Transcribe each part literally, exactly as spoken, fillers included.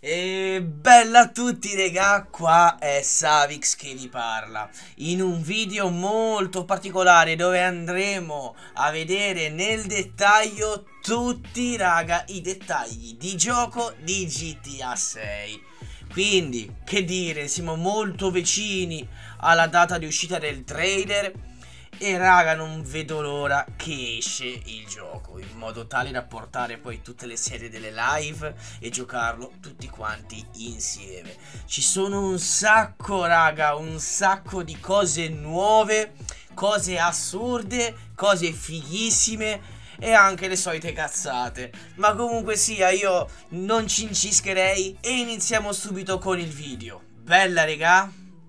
E bella a tutti regà, qua è Savix che vi parla in un video molto particolare dove andremo a vedere nel dettaglio tutti raga i dettagli di gioco di G T A sei. Quindi che dire, siamo molto vicini alla data di uscita del trailer e raga non vedo l'ora che esce il gioco in modo tale da portare poi tutte le serie delle live e giocarlo tutti quanti insieme. Ci sono un sacco raga, un sacco di cose nuove, cose assurde, cose fighissime e anche le solite cazzate. Ma comunque sia, io non cincischerei e iniziamo subito con il video. Bella regà?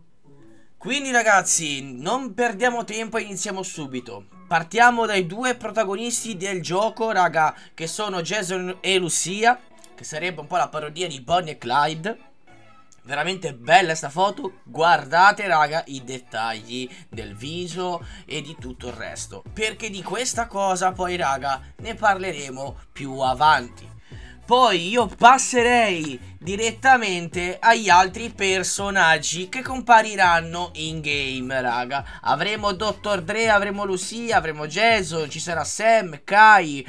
Quindi ragazzi, non perdiamo tempo e iniziamo subito. Partiamo dai due protagonisti del gioco, raga, che sono Jason e Lucia, che sarebbe un po' la parodia di Bonnie e Clyde. Veramente bella sta foto, guardate raga i dettagli del viso e di tutto il resto, perché di questa cosa poi raga ne parleremo più avanti. Poi io passerei direttamente agli altri personaggi che compariranno in game, raga. Avremo dottor Dre, avremo Lucia, avremo Jason, ci sarà Sam, Kai,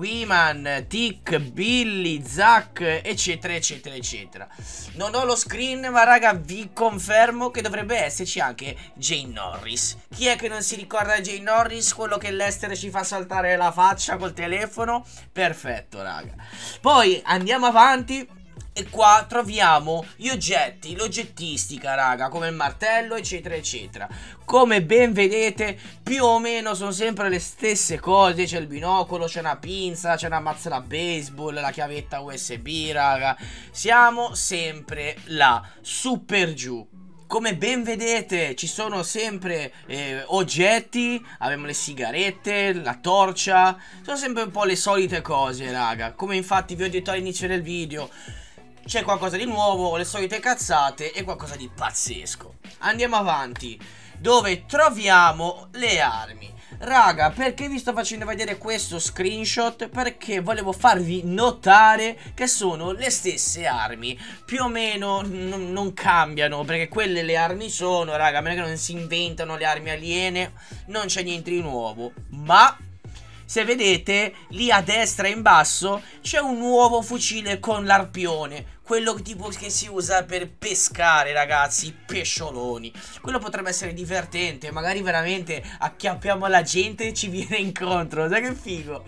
Wiman, Tick, Billy, Zack, eccetera, eccetera, eccetera. Non ho lo screen, ma raga vi confermo che dovrebbe esserci anche Jay Norris. Chi è che non si ricorda Jay Norris? Quello che l'Ester ci fa saltare la faccia col telefono? Perfetto, raga. Poi andiamo avanti. E qua troviamo gli oggetti, l'oggettistica raga, come il martello eccetera eccetera. Come ben vedete più o meno sono sempre le stesse cose. C'è il binocolo, c'è una pinza, c'è una mazza da baseball, la chiavetta U S B raga. Siamo sempre là, su per giù. Come ben vedete ci sono sempre eh, oggetti, abbiamo le sigarette, la torcia, sono sempre un po' le solite cose raga. Come infatti vi ho detto all'inizio del video, c'è qualcosa di nuovo, le solite cazzate e qualcosa di pazzesco. Andiamo avanti, dove troviamo le armi. Raga, perché vi sto facendo vedere questo screenshot? Perché volevo farvi notare che sono le stesse armi. Più o meno non cambiano, perché quelle le armi sono, raga, a meno che non si inventano le armi aliene, non c'è niente di nuovo. Ma se vedete, lì a destra in basso c'è un nuovo fucile con l'arpione. Quello tipo che si usa per pescare, ragazzi, pescioloni. Quello potrebbe essere divertente. Magari veramente acchiappiamo la gente e ci viene incontro. Sai che figo.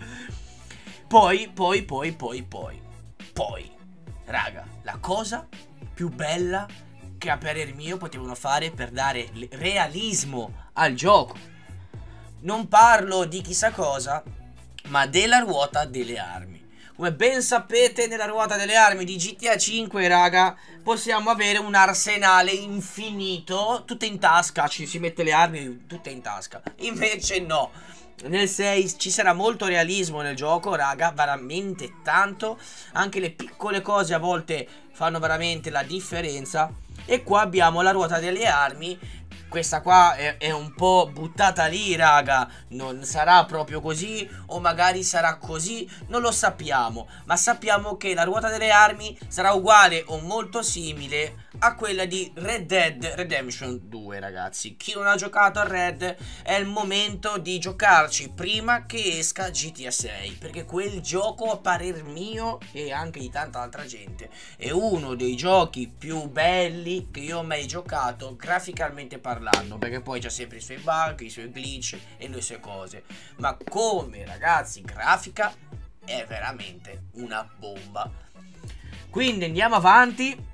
Poi, poi, poi, poi, poi Poi, raga, la cosa più bella che a parer mio potevano fare per dare realismo al gioco. Non parlo di chissà cosa, ma della ruota delle armi. Come ben sapete, nella ruota delle armi di G T A cinque, raga, possiamo avere un arsenale infinito, tutte in tasca, ci si mette le armi tutte in tasca. Invece no, nel sei ci sarà molto realismo nel gioco, raga, veramente tanto. Anche le piccole cose a volte fanno veramente la differenza. E qua abbiamo la ruota delle armi. Questa qua è, è un po' buttata lì, raga. Non sarà proprio così, o magari sarà così, non lo sappiamo. Ma sappiamo che la ruota delle armi sarà uguale o molto simile a quella di Red Dead Redemption due, ragazzi. Chi non ha giocato a Red, è il momento di giocarci prima che esca G T A sei, perché quel gioco, a parer mio e anche di tanta altra gente, è uno dei giochi più belli che io ho mai giocato graficamente parlando, perché poi c'ha sempre i suoi bug, i suoi glitch e le sue cose, ma come ragazzi grafica è veramente una bomba. Quindi andiamo avanti,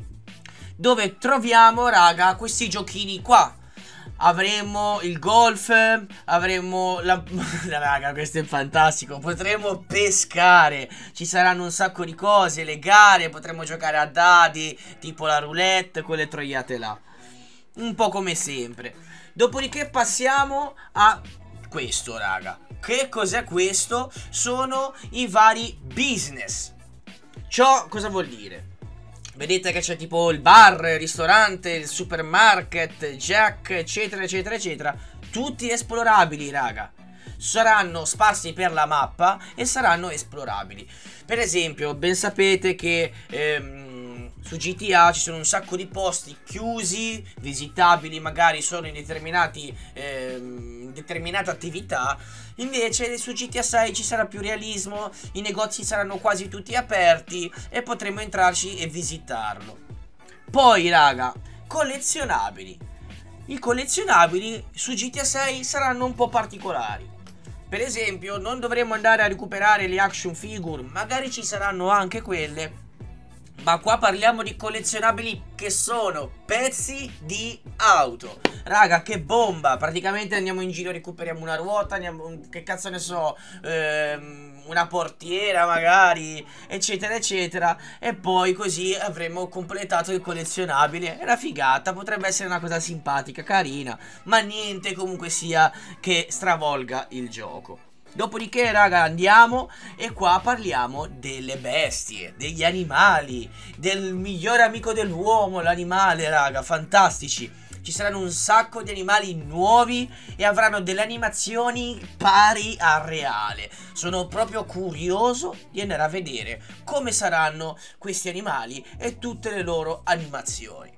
dove troviamo raga questi giochini qua. Avremo il golf, avremo la... raga, questo è fantastico. Potremo pescare, ci saranno un sacco di cose, le gare, potremo giocare a dadi, tipo la roulette, quelle troiate là, un po' come sempre. Dopodiché passiamo a questo, raga. Che cos'è questo? Sono i vari business. Ciò cosa vuol dire? Vedete che c'è tipo il bar, il ristorante, il supermarket, Jack, eccetera, eccetera, eccetera. Tutti esplorabili, raga. Saranno sparsi per la mappa e saranno esplorabili. Per esempio, ben sapete che ehm, su G T A ci sono un sacco di posti chiusi, visitabili magari solo in determinati ehm, determinate attività. Invece su G T A sei ci sarà più realismo, i negozi saranno quasi tutti aperti e potremo entrarci e visitarlo. Poi raga, collezionabili. I collezionabili su G T A sei saranno un po' particolari. Per esempio, non dovremo andare a recuperare le action figure, magari ci saranno anche quelle, ma qua parliamo di collezionabili che sono pezzi di auto. Raga, che bomba! Praticamente andiamo in giro, recuperiamo una ruota, andiamo, che cazzo ne so, ehm, una portiera magari, eccetera eccetera. E poi così avremo completato il collezionabile. È una figata, potrebbe essere una cosa simpatica, carina, ma niente comunque sia che stravolga il gioco. Dopodiché raga andiamo e qua parliamo delle bestie, degli animali, del migliore amico dell'uomo, l'animale raga, fantastici. Ci saranno un sacco di animali nuovi e avranno delle animazioni pari al reale. Sono proprio curioso di andare a vedere come saranno questi animali e tutte le loro animazioni.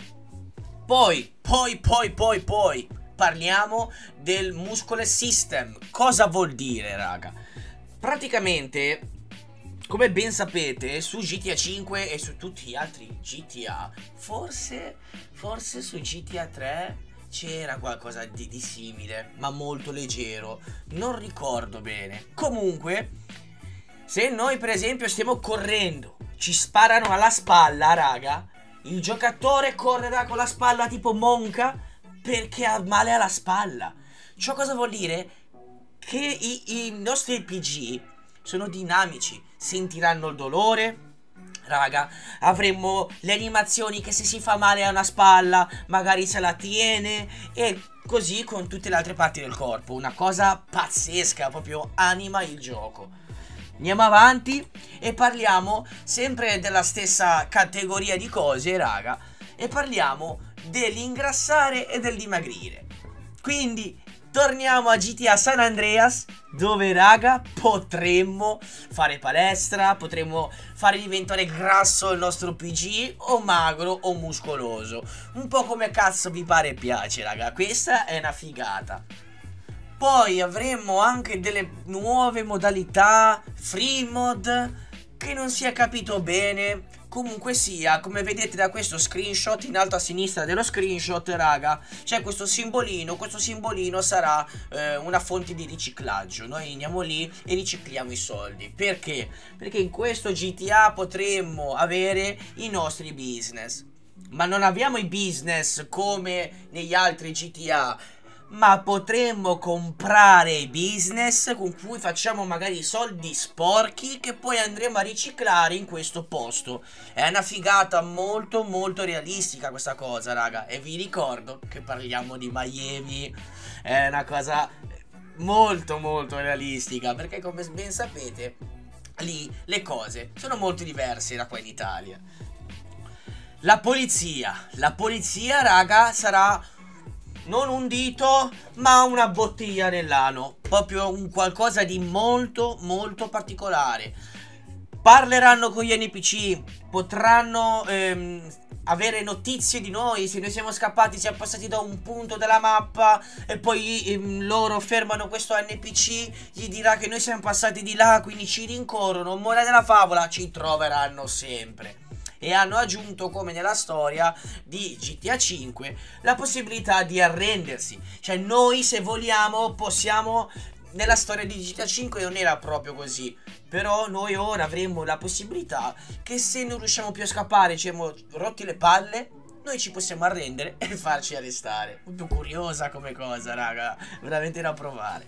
Poi, poi, poi, poi, poi parliamo del Muscle System. Cosa vuol dire, raga? Praticamente, come ben sapete, su G T A cinque e su tutti gli altri G T A, forse, forse su G T A tre c'era qualcosa di, di simile, ma molto leggero. Non ricordo bene. Comunque, se noi per esempio stiamo correndo, ci sparano alla spalla, raga, il giocatore correrà con la spalla tipo monca, perché ha male alla spalla. Ciò cosa vuol dire? Che i, i nostri R P G sono dinamici, sentiranno il dolore. Raga, avremo le animazioni che se si fa male a una spalla magari se la tiene, e così con tutte le altre parti del corpo. Una cosa pazzesca, proprio anima il gioco. Andiamo avanti e parliamo sempre della stessa categoria di cose, raga, e parliamo dell'ingrassare e del dimagrire. Quindi torniamo a G T A San Andreas, dove raga potremmo fare palestra, potremmo fare diventare grasso il nostro P G, o magro o muscoloso, un po' come cazzo vi pare e piace raga. Questa è una figata. Poi avremo anche delle nuove modalità, free mod, che non si è capito bene. Comunque sia, come vedete da questo screenshot, in alto a sinistra dello screenshot, raga, c'è questo simbolino. Questo simbolino sarà eh, una fonte di riciclaggio. Noi andiamo lì e ricicliamo i soldi. Perché? Perché in questo G T A potremmo avere i nostri business. Ma non abbiamo i business come negli altri G T A, ma potremmo comprare i business con cui facciamo magari soldi sporchi che poi andremo a riciclare in questo posto. È una figata molto molto realistica questa cosa, raga. E vi ricordo che parliamo di Miami. È una cosa molto molto realistica, perché come ben sapete lì le cose sono molto diverse da qua in Italia. La polizia. La polizia, raga, sarà non un dito, ma una bottiglia nell'ano. Proprio un qualcosa di molto, molto particolare. Parleranno con gli N P C, potranno ehm, avere notizie di noi. Se noi siamo scappati, siamo passati da un punto della mappa e poi ehm, loro fermano questo N P C, gli dirà che noi siamo passati di là, quindi ci rincorrono. Morale della favola, ci troveranno sempre. E hanno aggiunto, come nella storia di G T A cinque, la possibilità di arrendersi. Cioè noi, se vogliamo, possiamo... Nella storia di G T A cinque non era proprio così, però noi ora avremo la possibilità che se non riusciamo più a scappare, ci siamo rotti le palle, noi ci possiamo arrendere e farci arrestare. Molto curiosa come cosa, raga, veramente da provare.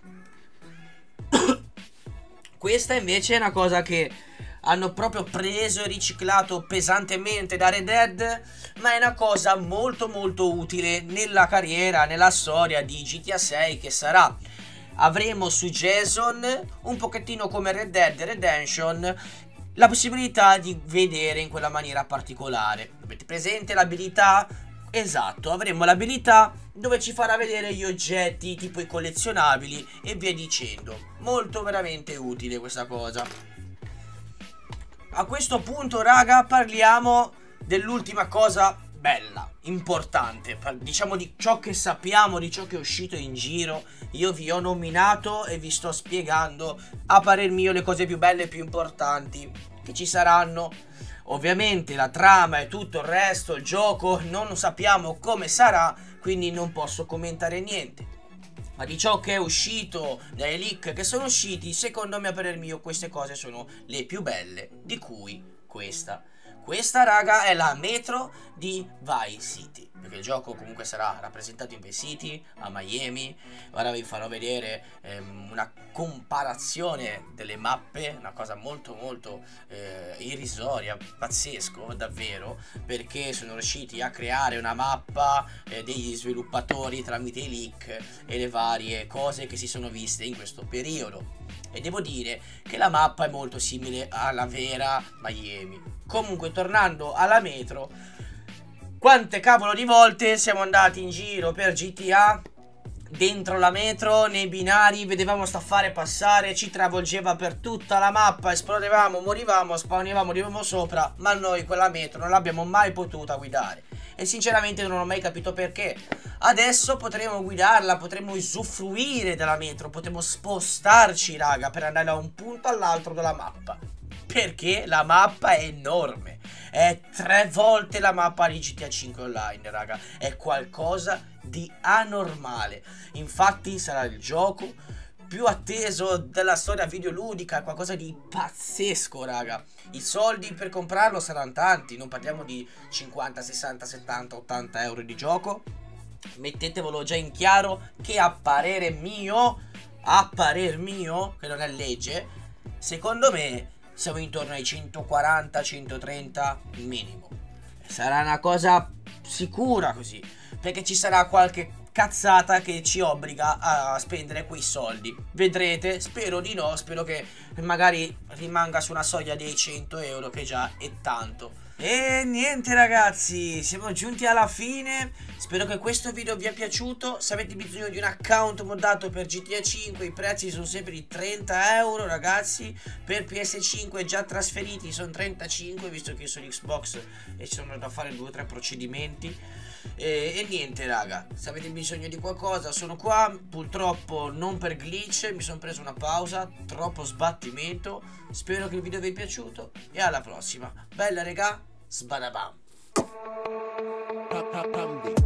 Questa invece è una cosa che hanno proprio preso e riciclato pesantemente da Red Dead, ma è una cosa molto molto utile nella carriera, nella storia di G T A sei che sarà. Avremo su Jason, un pochettino come Red Dead Redemption, la possibilità di vedere in quella maniera particolare. Avete presente l'abilità? Esatto, avremo l'abilità dove ci farà vedere gli oggetti tipo i collezionabili e via dicendo. Molto veramente utile questa cosa. A questo punto, raga, parliamo dell'ultima cosa bella, importante, diciamo di ciò che sappiamo, di ciò che è uscito in giro. Io vi ho nominato e vi sto spiegando, a parer mio, le cose più belle e più importanti che ci saranno. Ovviamente la trama e tutto il resto, il gioco, non sappiamo come sarà, quindi non posso commentare niente. Ma di ciò che è uscito, dai leak che sono usciti, secondo me, a parer mio, queste cose sono le più belle, di cui questa. Questa, raga, è la metro di Vice City, perché il gioco comunque sarà rappresentato in Vice City, a Miami. Ora vi farò vedere ehm, una comparazione delle mappe, una cosa molto molto eh, irrisoria, pazzesco, davvero, perché sono riusciti a creare una mappa eh, degli sviluppatori tramite i leak e le varie cose che si sono viste in questo periodo. E devo dire che la mappa è molto simile alla vera Miami. Comunque, tornando alla metro, quante cavolo di volte siamo andati in giro per G T A, dentro la metro, nei binari, vedevamo sta affare passare, ci travolgeva per tutta la mappa, esplodevamo, morivamo, spawnavamo di nuovo sopra, ma noi quella metro non l'abbiamo mai potuta guidare. E sinceramente non ho mai capito perché. Adesso potremo guidarla, potremo usufruire della metro, potremo spostarci, raga, per andare da un punto all'altro della mappa. Perché la mappa è enorme. È tre volte la mappa di G T A cinque Online, raga. È qualcosa di anormale. Infatti sarà il gioco più atteso della storia videoludica, qualcosa di pazzesco, raga. I soldi per comprarlo saranno tanti, non parliamo di cinquanta, sessanta, settanta, ottanta euro di gioco. Mettetevelo già in chiaro che a parere mio, a parer mio, che non è legge, secondo me siamo intorno ai centoquaranta centotrenta minimo. Sarà una cosa sicura così, perché ci sarà qualche cazzata che ci obbliga a spendere quei soldi. Vedrete, spero di no, spero che magari rimanga su una soglia dei cento euro, che già è tanto. E niente ragazzi, siamo giunti alla fine. Spero che questo video vi è piaciuto. Se avete bisogno di un account moddato per G T A cinque, i prezzi sono sempre di trenta euro ragazzi. Per P S cinque già trasferiti sono trentacinque, visto che sono Xbox e ci sono da fare due o tre procedimenti. E, e niente raga, se avete bisogno di qualcosa sono qua. Purtroppo non per glitch, mi sono preso una pausa, troppo sbattimento. Spero che il video vi è piaciuto e alla prossima. Bella raga, sbadabam.